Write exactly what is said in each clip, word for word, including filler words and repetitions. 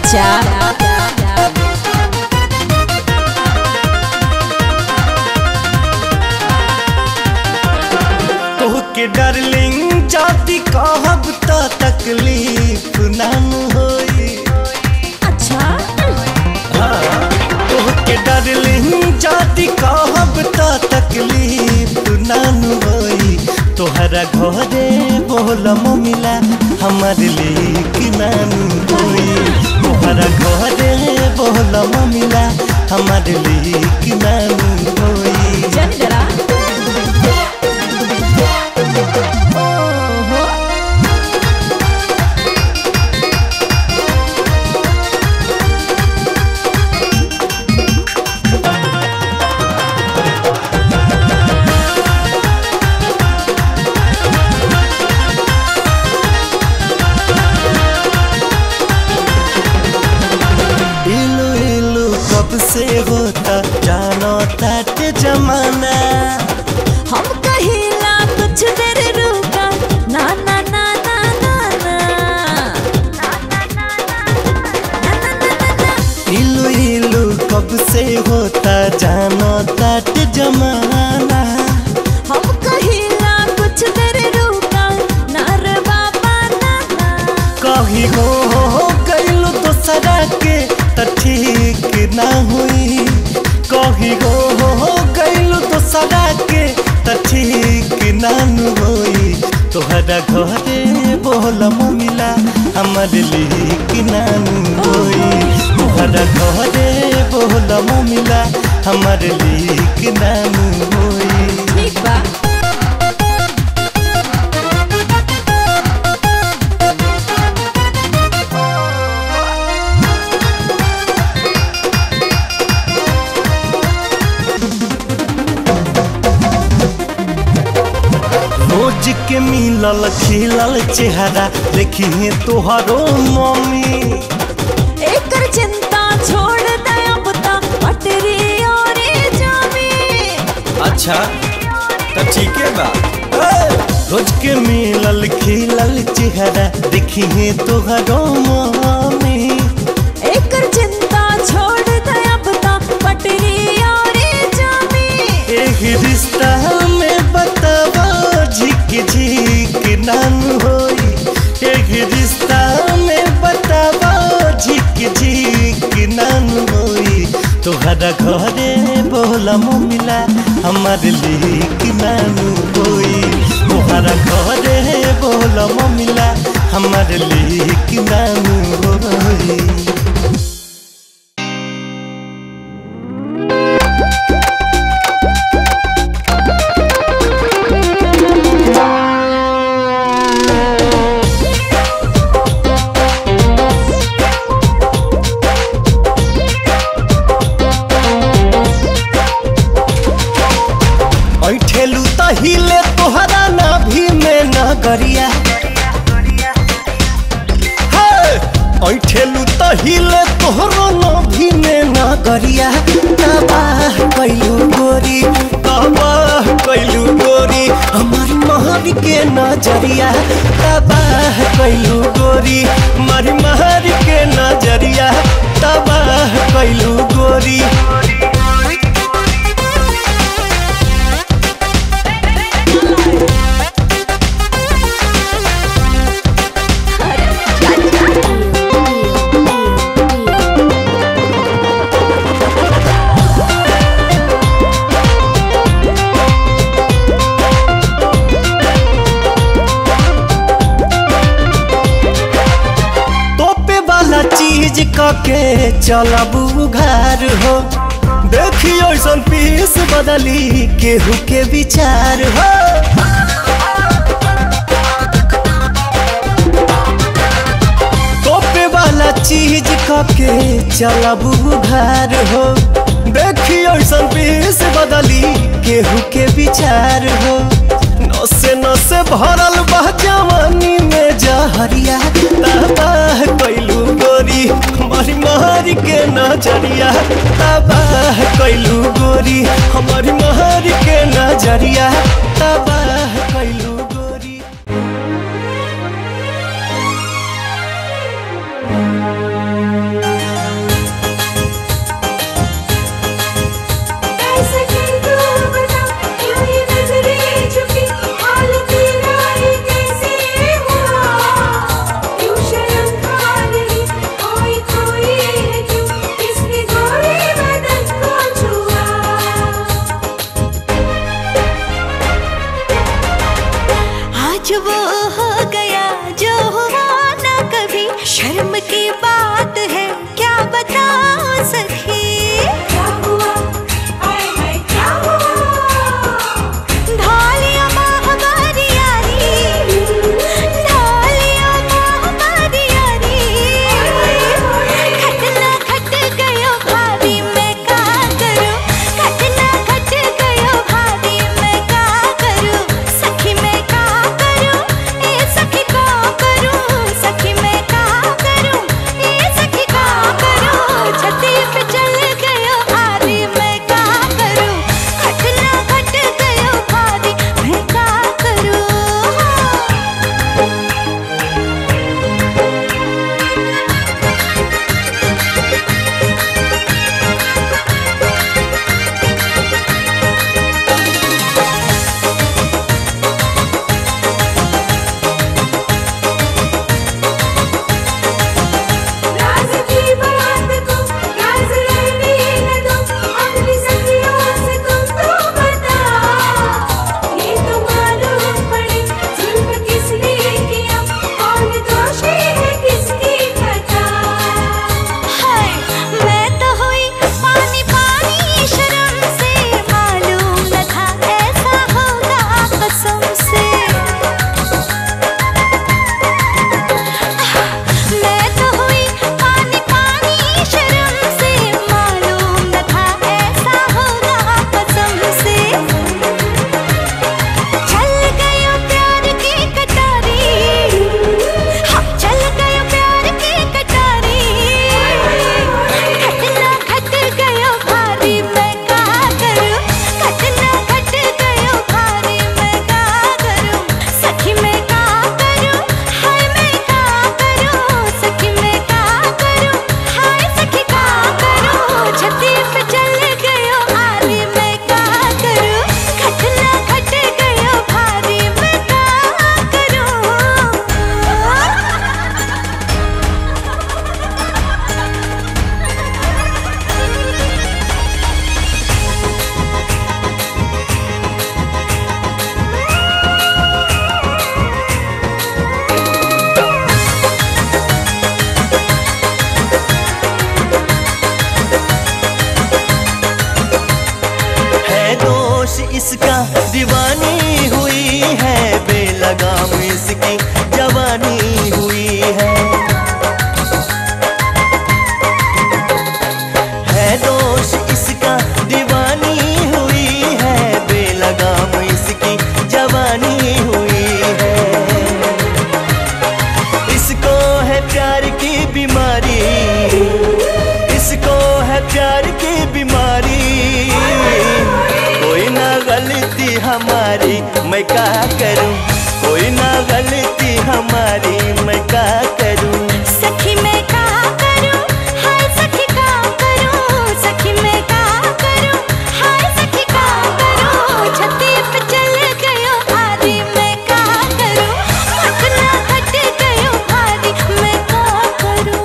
अच्छा तोहके डार्लिंग जाति कहब त तकलीफ नाम होई। अच्छा हाँ तोहके डार्लिंग जाति कहब त तकलीफ नाम होई। तोहरा घरे बोलम मिला हमार लेक नानू होई। तोहरा घरे बोलम मिला हमार लेक नानू होई। जान जरा से होता जानो तात जमाना। हम कहिला कुछ देर रुका ना ना ना ना ना ना इलू इलू कब से होता जानो तात जमाना। हम कहिला कुछ देर रुका ना रे बाबा ना ना कहीं हो गइलू दोसरा के त ठीक ना हुई। कहीं हो गइलू दोसरा के त ठीक ना हुई। तोहरा घरे बोलम मिला हमार लेक नानू होई। तोहरा घरे बोलम मिला हमार लेक नानू होई। ठीक बा रोज के मिलल खिलल चेहरा देखिए तोहरो मम्मी। एकर चिंता छोड़ दे अब ता पटरी और जामी। अच्छा तो ठीक है बा। रोज के मिलल खिलल चेहरा देखिए तोहरो मम्मी। एकर चिंता छोड़ दे अब ता पटरी और जामी। एक रिश्ता में बतावा झिक झिक नान होई। एक रिश्ता में बतावा झिक झिक नान होई। तोहरा घरे बोलम मिला हमार लेक नानू होई। तोहरा घरे बोलम मिला हमार लेक नानू होई। ऐठेलू तहिले तोहरा नाभि में नगरिया। ऐठेलू तहिले तोहरो नाभि में नगरिया। तबाह कैलू गोरी तबाह कैलू गोरी हमार महर के नजरिया। तबाह कैलू गोरी मारी महर के नजरिया। तबाह कैलू गोरी चीज के चलबू घर हो। देखियो ऐसन पीस बदली केहू के विचार हो। तोपे वाला चीज के चलबू घर हो। देखियो ऐसन पीस बदली केहू के विचार हो। नसे नसे भरल बा जवानी में जहरिया। तबाह कैलू गोरी हमारी महर के नजरिया। तबाह कैलू गोरी हमारी महर के नजरिया। तबाह कैलू गोरी दोष इसका दीवानी हुई है, बेलगाम इसकी जवानी हुई है। है दोष इसका दीवानी हुई है, बेलगाम इसकी जवानी हुई है। इसको है प्यार की बीमारी, इसको है प्यार की बीमारी। कोई ना गलती हमारी मैं क्या करूं, कोई ना गलती हमारी मैं क्या करूं। सखी मैं क्या करूं, हाय सखी क्या करूं, सखी मैं क्या करूं, हाय सखी क्या करूं। छती पे चल गयो हारी मैं क्या करूं, पटना हट गयो हारी मैं क्या करूं।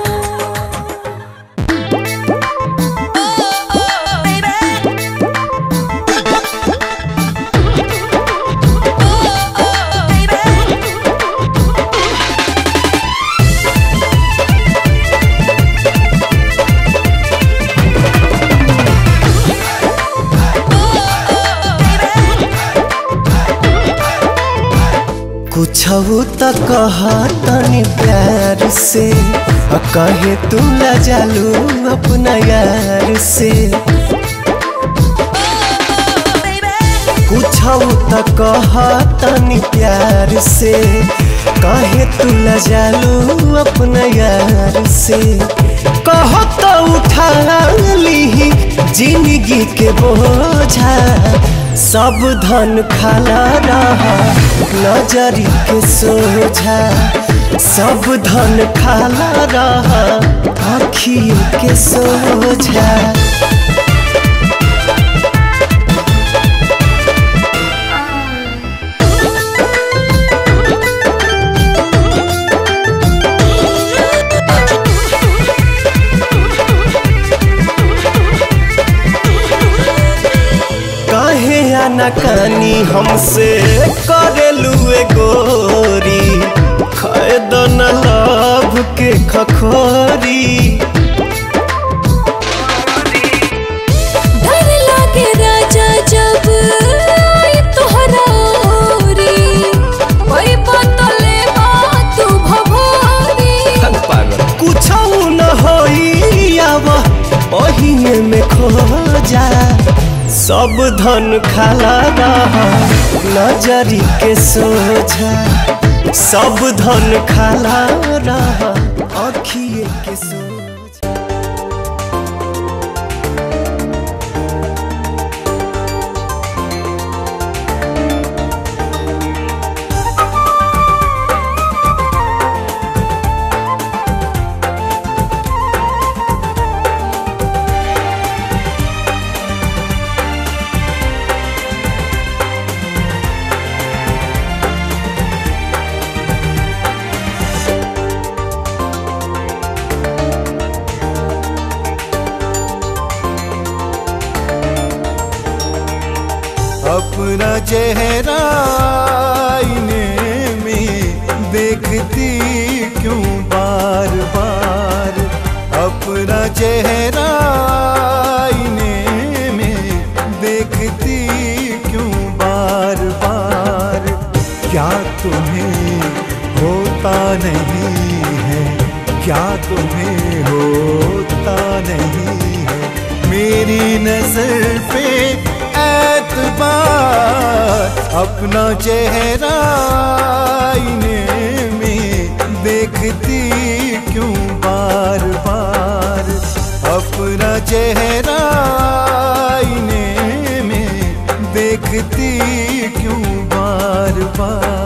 कुछऊ त कहा तनी प्यार से, कहे तू लजालू अपना यार से। कुछऊ त कहा तनी प्यार से, कहे तू लजालू अपना यार से। कहो तो उठा ली जिंदगी के बोझा, सब धन खाला रहा नजरी के सोझा। सब धन खाला रहा आँखियों के सोझा। नकानी हमसे करेलू गोरी, खैदन लाभ के खखोरी। डर लागे राजा जब आई तोहरा ओरी, कोई बात ले बात भभोरी। कुछऊ न होई आवा ओहिए में खो जा, सब धन खाला रहा नजरी के सोझा। सब धन खाला रहा आँखिए के सोझा। अपना चेहरा आईने में देखती क्यों बार बार, अपना चेहरा आईने में देखती क्यों बार बार। क्या तुम्हें होता नहीं है, क्या तुम्हें होता नहीं है मेरी नजर पे एतबार। अपना चेहरा आईने में देखती क्यों बार बार, अपना चेहरा आईने में देखती क्यों बार बार।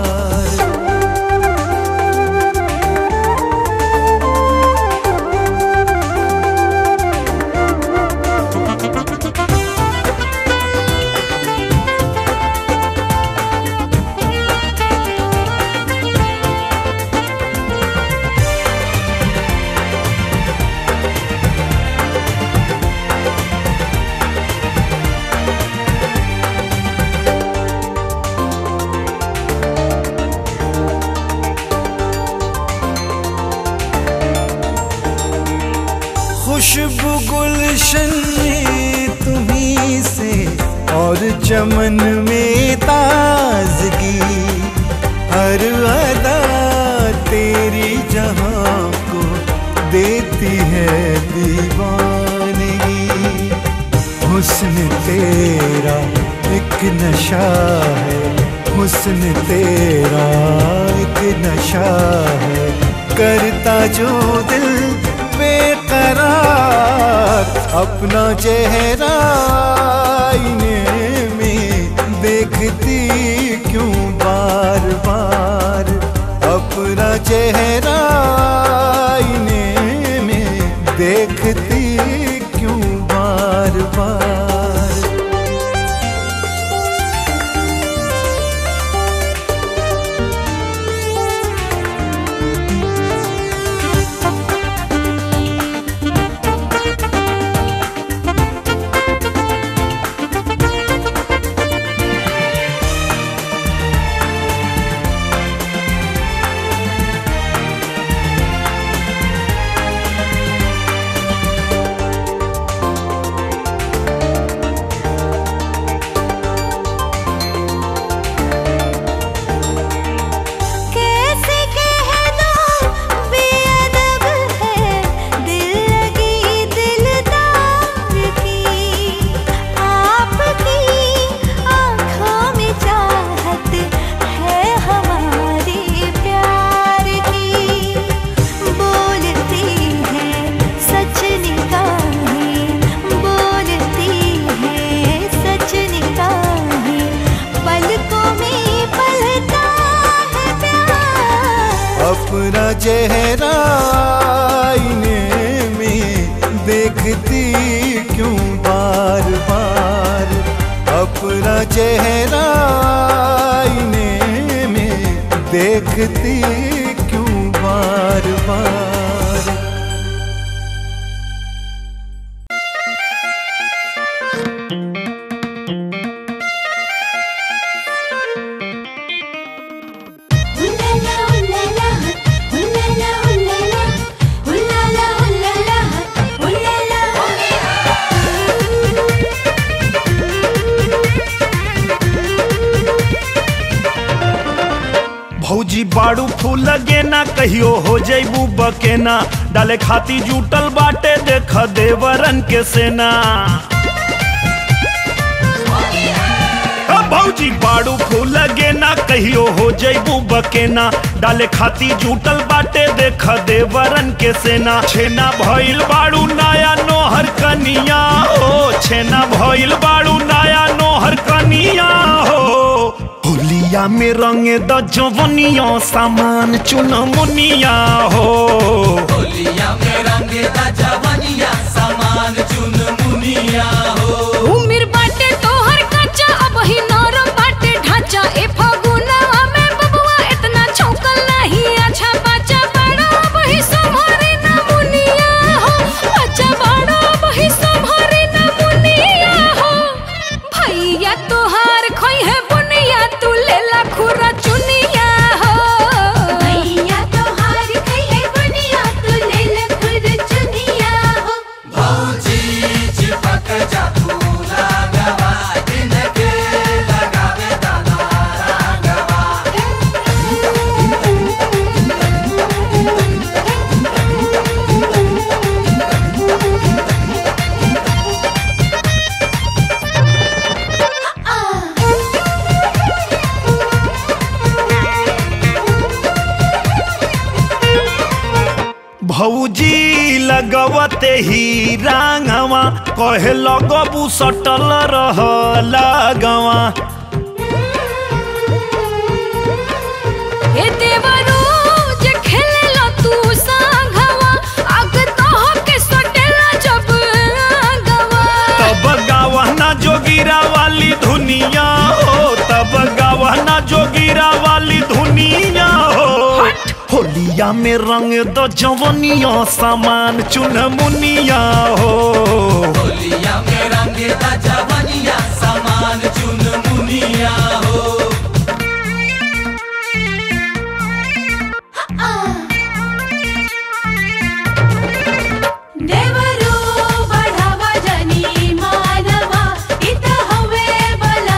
खुशबू गुलशन में तुम्हीं से और चमन में ताजगी, हर अदा तेरी जहां को देती है दीवानगी। हुस्न तेरा एक नशा है, हुस्न तेरा एक नशा है, करता जो दिल बेकरार। अपना चेहरा आईने में देखती क्यों बार बार, अपना चेहरा आईने में देखती क्यों बार बार। अपना चेहरा आईने में देखती क्यों बार बार, अपना चेहरा आईने में देखती क्यों बार बार। भौजी बाड़ू फूल लगे ना कहियो हो जैबू बकेना, डाले खाती जुटल बाटे देख देवरन के सेना। भौजी बाड़ू फूल लगे ना कहियो हो जैबू बकेना, डाले खाती जुटल बाटे देख देवरन के सेना। छेना भइल बाड़ू नया नोहर कनिया हो, छेना भइल बाड़ू नया नोहर कनिया हो। होलिया में रंगे द जवनिया सामान चुन मुनिया हो, होलिया में रंगे द जवनिया सामान चुन मुनिया हो। उमिर बाटे तोहर कच्चा अब ही नरम बाटे ढांचा, ए फगुनवा में बबुआ इतना छौकल नहीं अच्छा। बच्चा बड़ा अब ही संभारे ना मुनिया हो, बच्चा बड़ा अब ही संभारे ना मुनिया हो। भैया तोहार खोई है बुनिया, तू लेला खुरा चुनिया हो। भैया तोहार खोई है बुनिया, तू लेला खुरा चुनिया हो। भौजी चिपक जा तू लागवा, इनके लगावे दाना रंगवा। भौजी लगवते ही रांगवा, कहे लगबू सटल रह लगवा। ए देवरू जे खेलेला तू संगवा, आग तोह के सटेला जब गवा। तब गावना जोगिरा वाली धुनिया हो, तब गावना जोगिरा वाली धुनिया हो। होलिया में रंग द जवनिया सामान चुन मुनिया हो, होलिया में रंगे द जवनिया सामान चुन मुनिया हो। देवरू बढ़ावा जनी मानवा, इत हवे बला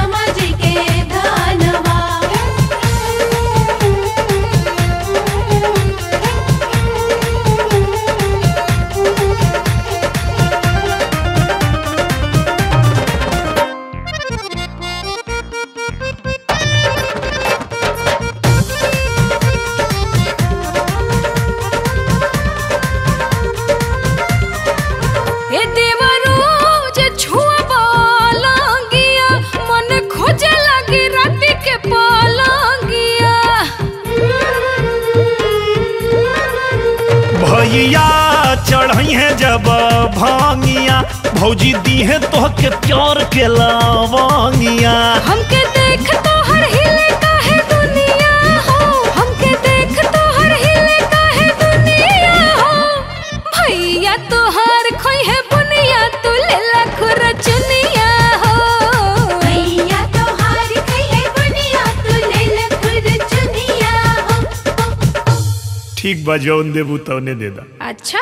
मैया चढ़ई है जब भांगिया भौजी दी है तो के प्यार के लावांगिया। हमके देख तो हर हिले काहे दुनिया हो, हमके देख तो हर हिले काहे दुनिया हो। भैया तो हर खोई है बुनिया तू ले लखुर चुनिया हो। भैया तो हर खोई है बुनिया तू ले लखुर चुनिया हो। ठीक बा जौन देबू तौने दे दा। अच्छा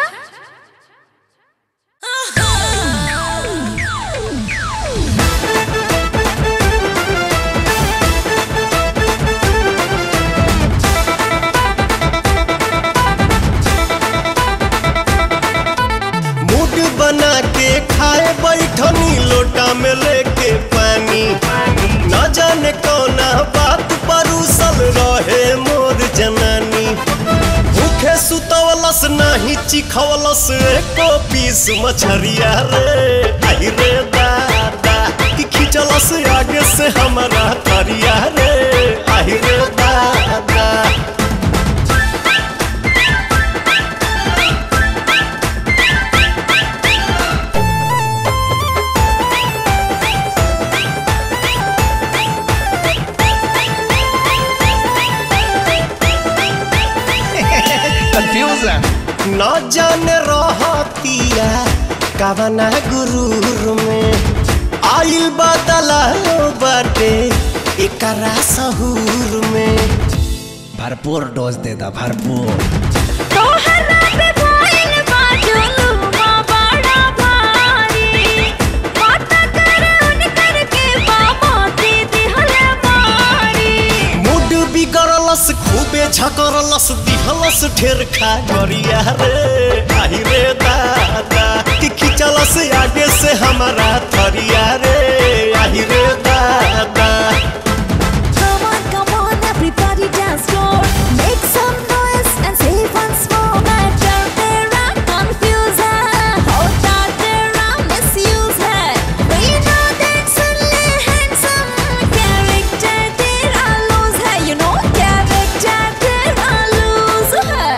बना के खाए बैठनी लोटा में लेके पानी, न जाने कौना बात परूसल रहे मोर जनानी। भूखे सुतवलस नाही चिखवलस एको पीस मछरिया रे। आई रे दादा कि खिंचलस आगे से हमारा तरिया रे। आई रे दादा न जाने रहतिया कवना गुरूर में आइल बदला बाटे एकरा सहूर में। भरपूर डोज दे दा भरपूर। तोहरा पे भइल बा जुलुमा बड़ा भारी, बात कर उनकर के बाबा दीदी हले मारी। मूड बिगड़लस खूबे झकरलस दिहलस ढेर खा गरिया रे। आई रे दादा कि खिंचलस आगे से हमारा थरिया रे। आई रे दादा Come on, come on, everybody dance floor, make some noise and say once more. Matter तेरा confuse है, होता तेरा misuse है। We know that सुनले handsome, character तेरा lose है, you know character तेरा lose है।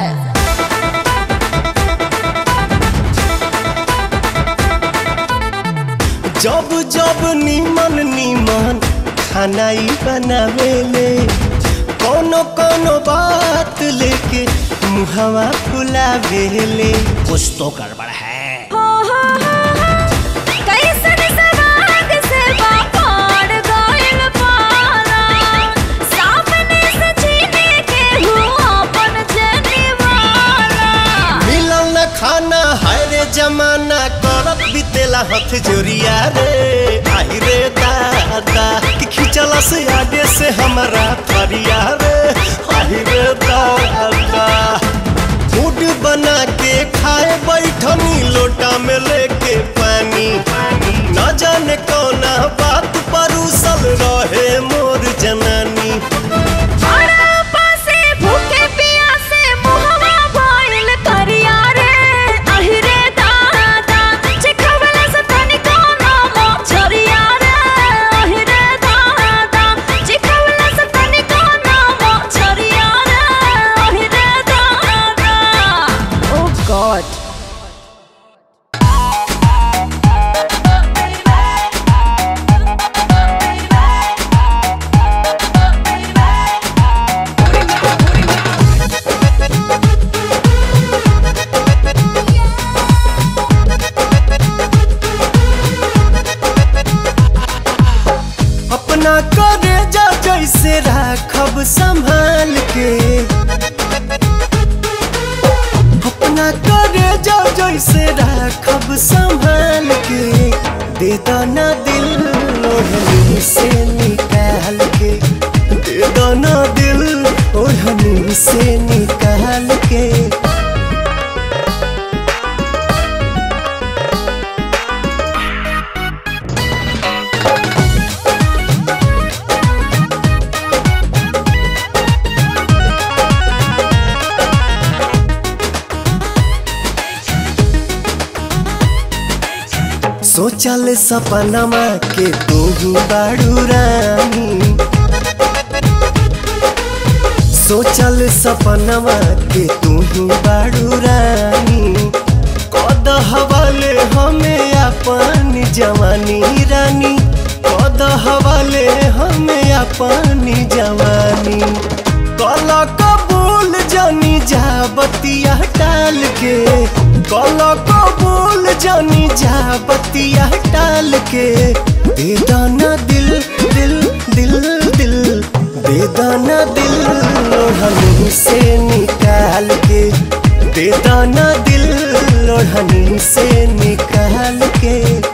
जब जब नीमन नीमन खाना ही बनावेले, कोनो कोनो बात लेके मुहवा फुलावेले। कुछ तो गड़बड़ है। हो हो हो हो कैसन सवाद से बापाड़ गइल पारा, सामने से छीने के हुआ अपन जनिवाला। मिलल न खाना हाय रे जमाना करत बितेला हथ जोरिया रे। आई रे दादा कि खिंचलस आगे से हमारा थरिया रे। आई रे दादा मूड बना के खाए बैठनी लोटा में लेके पानी, न जाने कौना बात परूसल रहे मोर जनानी। हरा पासे भूखे प्यासे मुहवा भइल करिया रे। आहि रे दादा चिखवला से तनिको नाम छरिया रे। आहि रे दादा चिखवला से तनिको नाम छरिया रे। आहि रे दादा Oh God अपना करे जा जैसे राखब संभाल के, अपना करे जा जैसे राखब संभाल के। दे दो ना दिल ओढ़नी से निकाल के, दे दो ना दिल ओढ़नी से निकाल के। सोचल सपनमा के तू बाड़ू रानी, सोचल सपनमा के तू बाड़ू रानी। जवानी रानी कद हवाले हमें अपनी जवानी कला कबूल जानी जा बतिया टाल के कला कबूल जानी जा बतिया टाल के दे दाना दिल दिल दिल दिल दे दाना दिल लोढ़नी से निकाल के दे दाना दिल लोढ़नी से निकाल के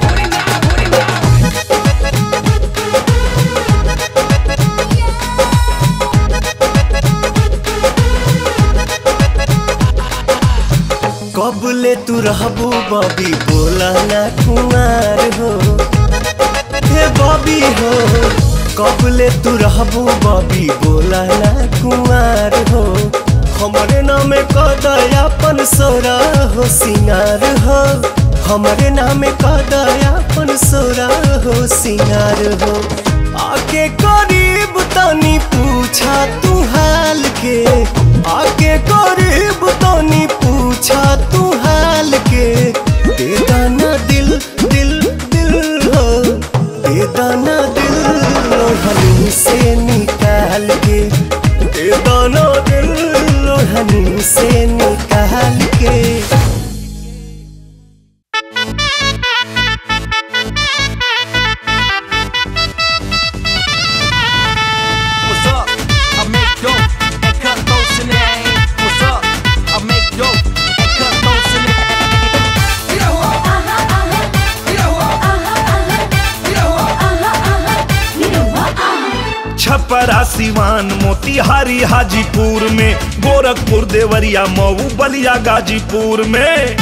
कबले तू रहबू बॉबी बोला ना कुमार हो हे बॉबी हो कबले तू रहबू बॉबी बोला ना कुमार हो हमारे नाम कदयापन सोरा हो सिंगार हो हमारे नाम कदयापन सोरा हो सिंगार हो आके करीब तनी पूछा तू हाल के आके करीब तनी पूछा तू हाल के दे दाना दिल दिल दिल हो दे दाना दिल लोढ़नी से निकाल के दे दाना दिल लोढ़नी से निकाल के छपरा सिवान मोतिहारी हाजीपुर में गोरखपुर देवरिया मऊ बलिया गाजीपुर में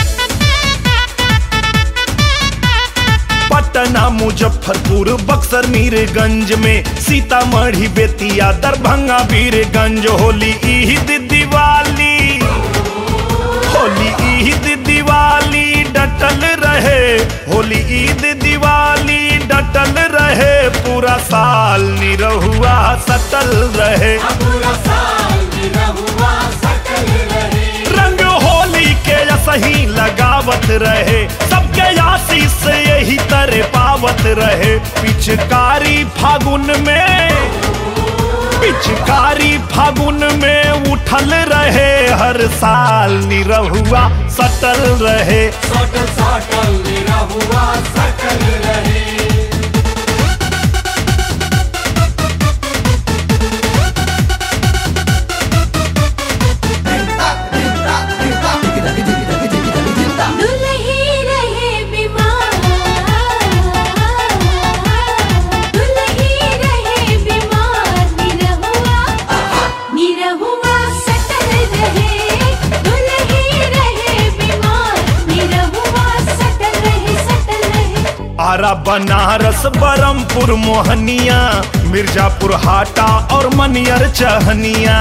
पटना मुजफ्फरपुर बक्सर मीरगंज में सीतामढ़ी बेतिया दरभंगा वीरगंज होली ईद दिवाली होली ईद दिवाली डटल रहे होली ईद दिवाली डटल रहे पूरा साल निरहुआ सटल रहे पूरा साल निरहुआ सटल रहे रंग होली के सही लगावत रहे सबके आशीष से यही तरह पावत रहे पिचकारी फागुन में पिचकारी फागुन में उठल रहे हर साल निरहुआ सटल रहे सटल सटल निरहुआ सटल रहे आरा बनारस बरमपुर मोहनिया मिर्जापुर हाटा और मनियर चहनिया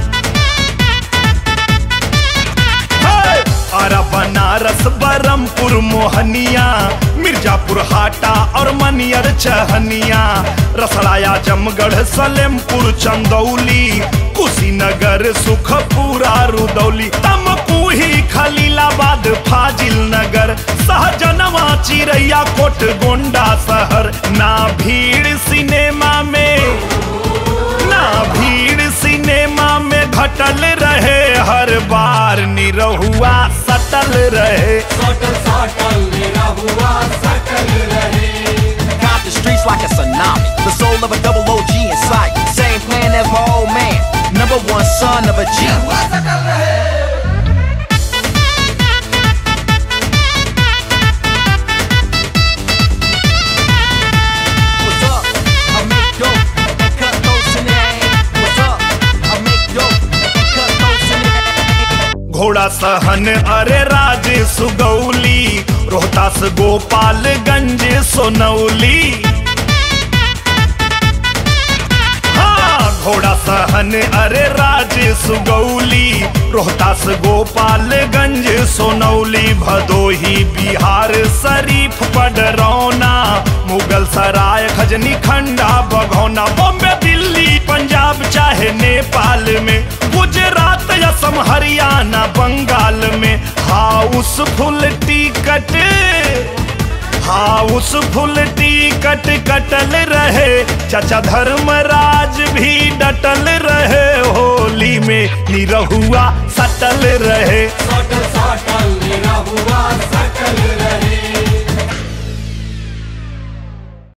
आरा बनारस बरमपुर मोहनिया मिर्जापुर हाटा और मनियर चहनिया रसड़ाया जमगढ़ सलेमपुर चंदौली कुशीनगर सुखपुरा रुदौली तमकुही खलीलाबाद फाजिल नगर सहजनवा चिरैया कोट गोंडा शहर ना भीड़ सिनेमा में ना भीड़ सिनेमा में घटल रहे हर बार निरहुआ सटल रहे सटल सटल निरहुआ सटल रहे Count the streets like a tsunami, the soul of a double O G in sight. Same plan as my old man, number one son of a G. What's up? I make dope and cut those in the air. What's up? I make dope and cut those in the air. घोड़ा सहन अरे राज सुगौली रोहतास गोपालगंज सोनौली हाँ घोड़ा सहन अरे राज सुगौली रोहतास गोपालगंज सोनौली भदोही बिहार शरीफ पडरौना मुगल सराय खजनी खंडा बघौना बॉम्बे दिल्ली पंजाब चाहे नेपाल में गुजरात असम हरियाणा बंगाल में housefull ticket house full ticket कटल रहे, चाचा धर्मराज भी डटल रहे, होली में निरहुआ सटल रहे।